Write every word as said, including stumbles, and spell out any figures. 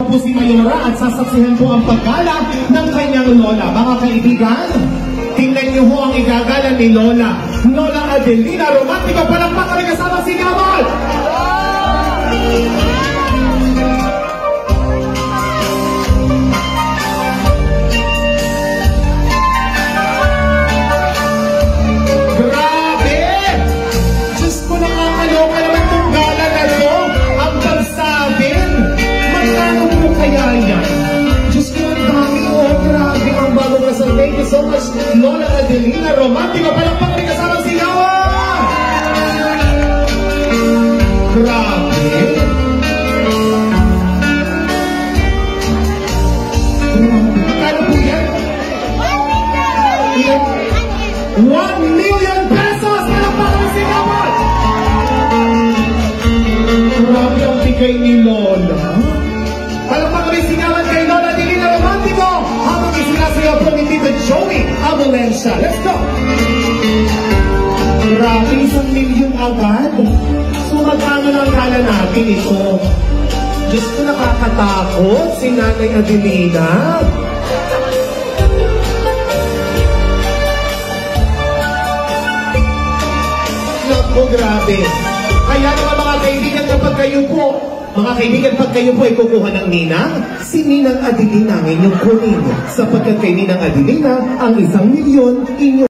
po si Mayora at sasaksihan po ang paggala ng kanyang lola. Mga kaibigan, tingnan niyo ho ang igagala ni Lola. Lola Adelina Romantico, palakpakan rin kasama si Gamal! Grabe! Diyos ko, nakakaloka naman itong gala na to. Ang pagsabin, magkano po kaya yan? Diyos ko, ang dami ko. Grabe ang bagong kasal. Thank you so much, Lola Adelina Romantico. Palakpakan rin kasama si Gamal! Grabe! Magkano po yan? One million pesos! Palakpakan si Gamal! Grabe ang bigay ni Lola. Palakpakan rin si Gamal kay Lola Adelina Romantico habang isinasayaw po ni Tito Joey Abolencia. Let's go! Grabe, isang milyon agad. So magkano lang kala natin ito? Diyos ko, nakakatakot si Nanay Adelina. Naku, grabe. Kaya naman mga kaibigan, kapag kayo po, mga kaibigan, pag kayo po ay kukuha ng ninang, si Ninang Adelina ang inyong kunin. Sapagkat kay Ninang Adelina, ang isang milyon inyong